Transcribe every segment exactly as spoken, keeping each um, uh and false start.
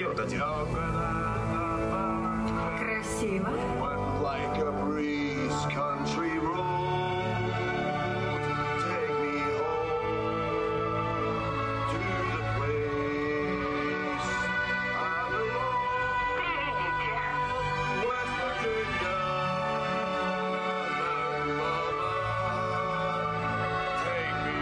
Красиво. Like a breeze, country road, take me home to the place I belong. West Virginia, Mama, take me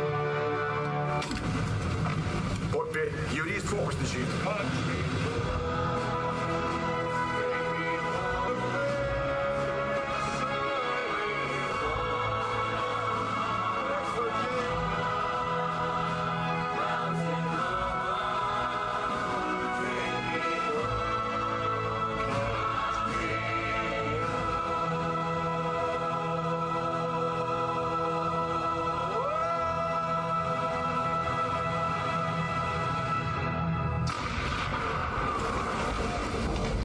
home. Поппи, юрист фокусничает. Country road.